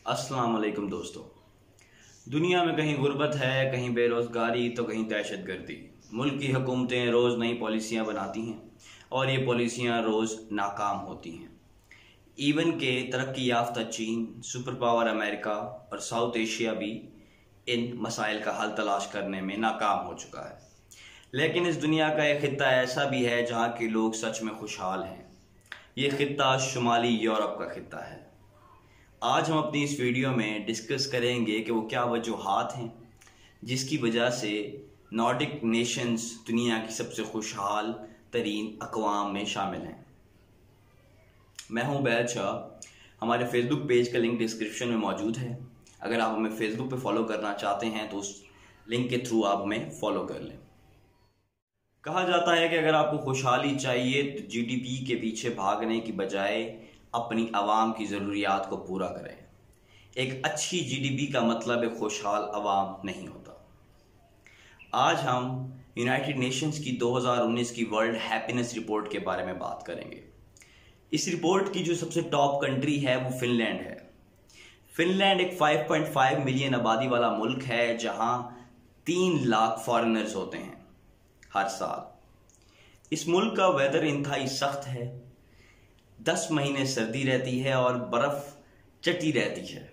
अस्सलाम वालेकुम दोस्तों। दुनिया में कहीं गुर्बत है, कहीं बेरोज़गारी तो कहीं दहशतगर्दी। मुल्क की हुकूमतें रोज़ नई पॉलिसियाँ बनाती हैं और ये पॉलिसियाँ रोज़ नाकाम होती हैं। इवन के तरक्की याफ्ता चीन, सुपर पावर अमेरिका और साउथ एशिया भी इन मसाइल का हल तलाश करने में नाकाम हो चुका है। लेकिन इस दुनिया का एक खित्ता ऐसा भी है जहाँ के लोग सच में खुशहाल हैं। ये खित्ता शुमाली यूरोप का खित्ता है। आज हम अपनी इस वीडियो में डिस्कस करेंगे कि वो क्या वजूहात हैं जिसकी वजह से नॉर्डिक नेशंस दुनिया की सबसे खुशहाल तरीन अक़वाम में शामिल हैं। मैं हूं बैद शाह। हमारे फेसबुक पेज का लिंक डिस्क्रिप्शन में मौजूद है। अगर आप हमें फेसबुक पे फॉलो करना चाहते हैं तो उस लिंक के थ्रू आप हमें फॉलो कर लें। कहा जाता है कि अगर आपको खुशहाली चाहिए तो जीडीपी के पीछे भागने की बजाय अपनी आवाम की ज़रूरियात को पूरा करें। एक अच्छी जीडीपी का मतलब एक खुशहाल आवाम नहीं होता। आज हम यूनाइटेड नेशंस की 2019 की वर्ल्ड हैप्पीनेस रिपोर्ट के बारे में बात करेंगे। इस रिपोर्ट की जो सबसे टॉप कंट्री है वो फिनलैंड है। फिनलैंड एक 5.5 मिलियन आबादी वाला मुल्क है जहां 3 लाख फॉरेनर्स होते हैं हर साल। इस मुल्क का वेदर इंतहाई सख्त है। 10 महीने सर्दी रहती है और बर्फ चटी रहती है।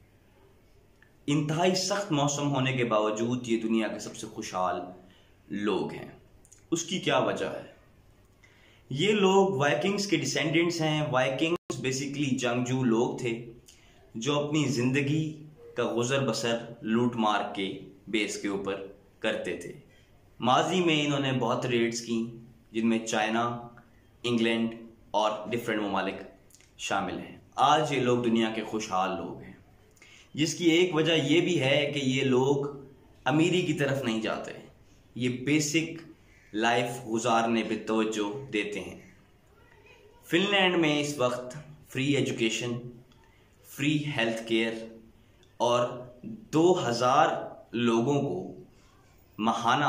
इंतहाई सख्त मौसम होने के बावजूद ये दुनिया के सबसे खुशहाल लोग हैं। उसकी क्या वजह है? ये लोग वाइकिंग्स के डिसेंडेंट्स हैं। वाइकिंग्स बेसिकली जंगजू लोग थे जो अपनी ज़िंदगी का गुजर बसर लूट मार के बेस के ऊपर करते थे। माजी में इन्होंने बहुत रेड्स की जिनमें चाइना, इंग्लैंड और डिफरेंट ममालिक शामिल हैं। आज ये लोग दुनिया के खुशहाल लोग हैं, जिसकी एक वजह ये भी है कि ये लोग अमीरी की तरफ नहीं जाते। ये बेसिक लाइफ गुजारने पे तवज्जो देते हैं। फिनलैंड में इस वक्त free education, free health care और 2000 लोगों को माहाना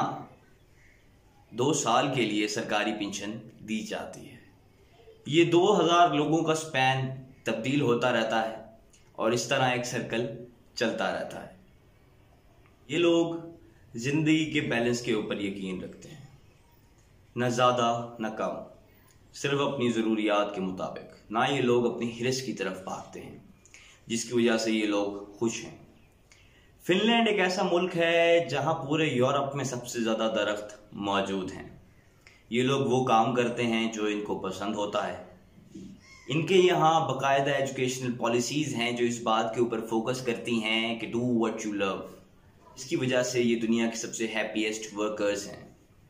2 साल के लिए सरकारी पेंशन दी जाती है। ये 2000 लोगों का स्पैन तब्दील होता रहता है और इस तरह एक सर्कल चलता रहता है। ये लोग ज़िंदगी के बैलेंस के ऊपर यकीन रखते हैं, न ज़्यादा न कम, सिर्फ अपनी ज़रूरियात के मुताबिक। ना ये लोग अपनी हिरस की तरफ भागते हैं, जिसकी वजह से ये लोग खुश हैं। फिनलैंड एक ऐसा मुल्क है जहां पूरे यूरोप में सबसे ज़्यादा दरख्त मौजूद हैं। ये लोग वो काम करते हैं जो इनको पसंद होता है। इनके यहाँ बाकायदा एजुकेशनल पॉलिसीज़ हैं जो इस बात के ऊपर फोकस करती हैं कि डू व्हाट यू लव। इसकी वजह से ये दुनिया के सबसे हैप्पीएस्ट वर्कर्स हैं।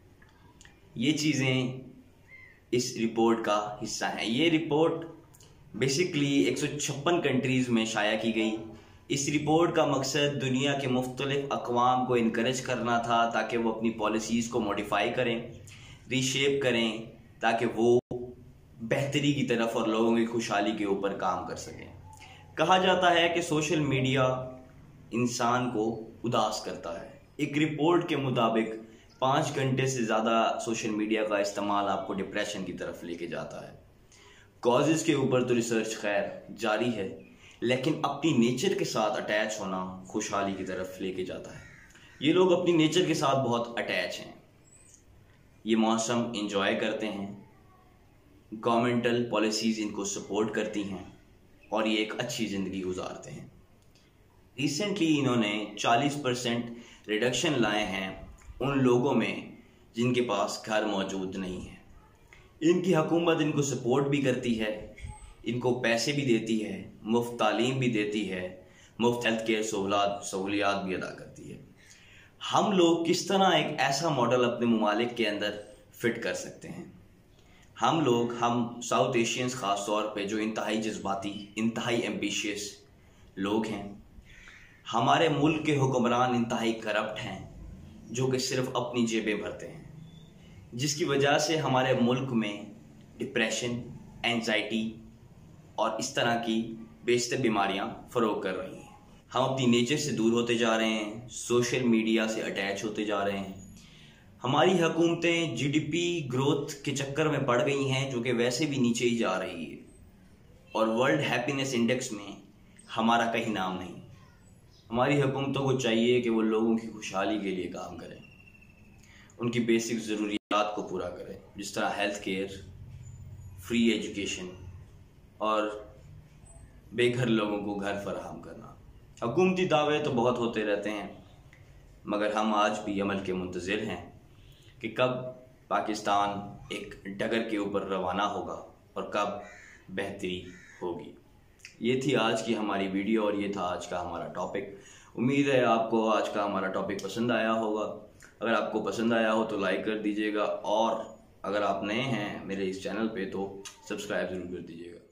ये चीज़ें इस रिपोर्ट का हिस्सा हैं। ये रिपोर्ट बेसिकली 156 कंट्रीज़ में शाया की गई। इस रिपोर्ट का मकसद दुनिया के मुख्तलिफ अक़वाम को इनकरेज करना था ताकि वो अपनी पॉलिसीज़ को मॉडिफाई करें, रीशेप करें, ताकि वो बेहतरी की तरफ और लोगों की खुशहाली के ऊपर काम कर सकें। कहा जाता है कि सोशल मीडिया इंसान को उदास करता है। एक रिपोर्ट के मुताबिक 5 घंटे से ज़्यादा सोशल मीडिया का इस्तेमाल आपको डिप्रेशन की तरफ लेके जाता है। कॉजेज़ के ऊपर तो रिसर्च खैर जारी है, लेकिन अपनी नेचर के साथ अटैच होना खुशहाली की तरफ लेके जाता है। ये लोग अपनी नेचर के साथ बहुत अटैच हैं। ये मौसम इंजॉय करते हैं, गवर्नमेंटल पॉलिसीज़ इनको सपोर्ट करती हैं और ये एक अच्छी ज़िंदगी गुजारते हैं। रिसेंटली इन्होंने 40% रिडक्शन लाए हैं उन लोगों में जिनके पास घर मौजूद नहीं है। इनकी हुकूमत इनको सपोर्ट भी करती है, इनको पैसे भी देती है, मुफ्त तालीम भी देती है, मुफ्त हेल्थ केयर सहूलियात भी अदा करती है। हम लोग किस तरह एक ऐसा मॉडल अपने ममालिक के अंदर फिट कर सकते हैं? हम साउथ एशियंस ख़ास तौर पे जो इंतहाई जज्बाती, इंतहाई एम्बिशियस लोग हैं, हमारे मुल्क के हुक्मरान इंतहाई करप्ट हैं जो कि सिर्फ अपनी जेबें भरते हैं, जिसकी वजह से हमारे मुल्क में डिप्रेशन, एंजाइटी और इस तरह की बेशतर बीमारियां फ़रोग कर रही हैं। हम अपनी नेचर से दूर होते जा रहे हैं, सोशल मीडिया से अटैच होते जा रहे हैं। हमारी हुकूमतें जीडीपी ग्रोथ के चक्कर में पड़ गई हैं जो कि वैसे भी नीचे ही जा रही है। और वर्ल्ड हैप्पीनेस इंडेक्स में हमारा कहीं नाम नहीं। हमारी हुकूमतों को चाहिए कि वो लोगों की खुशहाली के लिए काम करें, उनकी बेसिक ज़रूरियात को पूरा करें, जिस तरह हेल्थ केयर, फ्री एजुकेशन और बेघर लोगों को घर फराहम करना। हुकूमती दावे तो बहुत होते रहते हैं, मगर हम आज भी अमल के मुंतज़िर हैं कि कब पाकिस्तान एक डगर के ऊपर रवाना होगा और कब बेहतरी होगी। ये थी आज की हमारी वीडियो और ये था आज का हमारा टॉपिक। उम्मीद है आपको आज का हमारा टॉपिक पसंद आया होगा। अगर आपको पसंद आया हो तो लाइक कर दीजिएगा और अगर आप नए हैं मेरे इस चैनल पे तो सब्सक्राइब ज़रूर कर दीजिएगा।